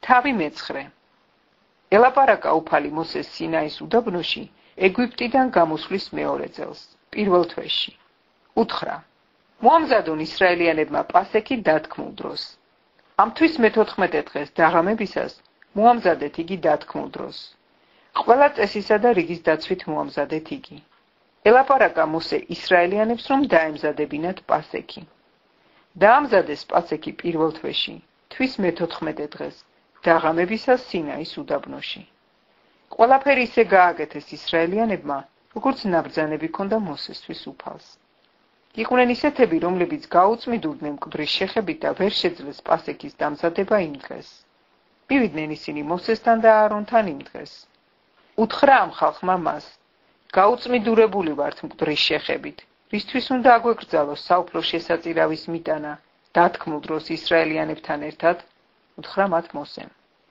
თავი მეცხრე. ელაპარაკა უფალი მოსეს სინაის უდაბნოში ეგვიპტიდან გამოსვლის მეორე წელს, პირველ თვეში. უთხრა: მოამზადონ ისრაელიანებმა პასექი დათქმულ დროს. ამ თვის მე-14 დღეს დაღამებისას მოამზადეთ იგი დათქმულ დროს. ყველა წესისა და რიგის დაცვით მოამზადეთ იგი. ელაპარაკა მოსე ისრაელიანებს, რომ დაემზადებინათ პასექი. დაამზადეს პასექი პირველ თვეში, თვის მე-14 დღეს, დაღამებისას სინაის უდაბნოში. ყველაფერი ისე გააკეთეს ისრაელიანებმა, როგორც ნაბრძანები ჰქონდა მოსესთვის უფალს. იყვნენ ისეთები, რომლებიც გაუწმიდულდნენ მკვდრის შეხებით და ვერ შეძლეს პასექის დამზადება იმ დღეს. მივიდნენ ისინი მოსესთან და აარონთან იმ დღეს. უთხრა ამ ხალხმა მას: გაუწმიდურებული ვართ მკვდრის შეხებით, რისთვის უნდა აგვეკრძალოს საუფლო შესაწირავის მიტანა დათქმულ დროს ისრაელიანებთან ერთად? უთხრა მათ მოსემ.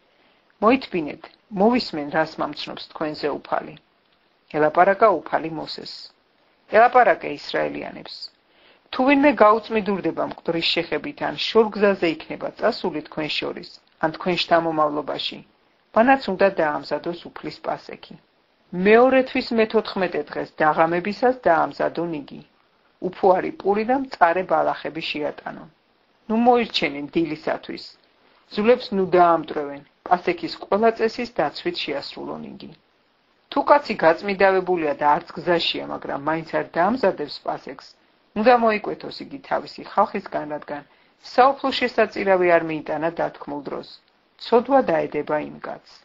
მოითბინეთ, მოვისმენ, რას მამცნობს თქვენზე უფალი. ელაპარაკა უფალი მოსეს. ელაპარაკე ისრაელიანებს: თუ ვინმე გაუწმიდურდება მკვდრის შეხებით ან შორგზაზე იქნება წასული თქვენ შორის, ან თქვენ შთამომავლობაში, მანაც უნდა დაამზადოს უფლის პასექი. მეორე თვის მე-14 დღეს დაღამებისას დაამზადონ იგი. უფუარი პური და მწარე ბალახები შეატანონ. ნუ მოირჩენენ დილისათვის. ზულებს ნუ დაამტვრევენ, პასექის ყველა წესის დაცვით შეასრულონ იგი. თუ კაცი გაწმიდავებულია და არც გზაშია, მაგრამ მაინც არ დაამზადებს პასექს, უნდა მოიკვეთოს იგი თავისი ხალხისგან, რადგან საუფლო შესაწირავი არ მიიტანა დათქმულ დროს. ცოდვა დაედება იმ კაცს.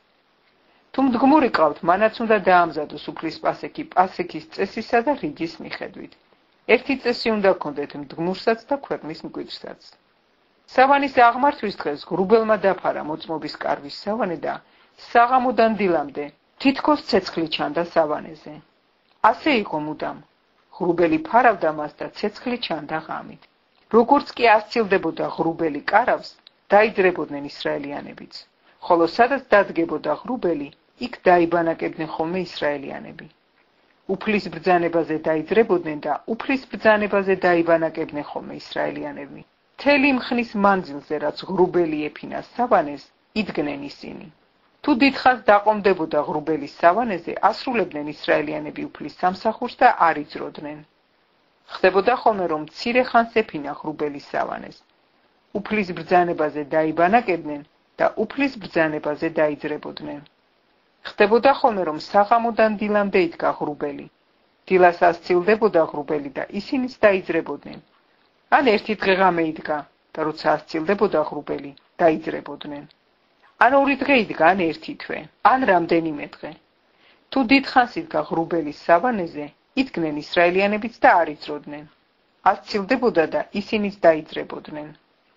თუ მდგმური ყავთ, მანაც უნდა დაამზადოს უფლის პასექი პასექის წესისა და რიგის მიხედვით. ერთი წესი უნდა გქონდეთ მდგმურსაც და ქვეყნის მკვიდრსაც. სავანის აღმართვის დღეს ღრუბელმა დაფარა მოწმობის კარვის სავანე და საღამოდან დილამდე თითქოს ცეცხლი ჩანდა სავანეზე. ასე იყო მუდამ. ღრუბელი ფარავდა მას და ცეცხლი ჩანდა ღამით. როგორც კი ასცილდებოდა ღრუბელი კარავს, დაიძრებოდნენ ისრაელიანებიც. ხოლო სადაც დადგებოდა ღრუბელი, იქ დაიბანაკებდნენ ხოლმე ისრაელიანები. უფლის ბრძანებაზე დაიძრებოდნენ და უფლის ბრძანებაზე დაიბანაკებდნენ ხოლმე ისრაელიანები. მთელი მხნის მანძილზე, რაც ღრუბელი ეფინა სავანეს, იდგნენ ისინი. თუ დიდხანს დაყომდებოდა ღრუბელის სავანეზე, ასრულებდნენ ისრაელიანები უფლის სამსახურს და არ იძროდნენ. ხდებოდა ხოლმე, რომ მცირე ხანს ეფინა ღრუბელის სავანეს. უფლის ბრძანებაზე დაიბანაკებდნენ და უფლის ბრძანებაზე დაიძრებოდნენ. ხდებოდა ხოლმე, რომ საღამოდან დილამდე იდგა ღრუბელი. დილას ასცილდებოდა ღრუბელი და ისინიც დაიძრებოდნენ. ან ერთი დღე ღამე იდგა და როცა ასცილდებოდა ღრუბელი, დაიძრებოდნენ. ან ორი დღე იდგა, ან ერთი თვე, ან რამდენიმე დღე. თუ დიდხანს იდგა ღრუბელის სავანეზე, იდგნენ ისრაელიანებიც და არ იძროდნენ. ასცილდებოდა და ისინიც დაიძრებოდნენ.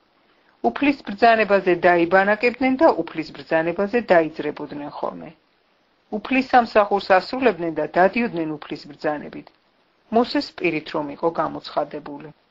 უფლის ბრძანებაზე დაიბანაკებდნენ და უფლის ბრძანებაზე დაიძრებოდნენ ხოლმე. უფლის სამსახურს ასრულებდნენ და დადიოდნენ უფლის ბრძანებით. მოსეს პირით რომ იყო გამოცხადებული.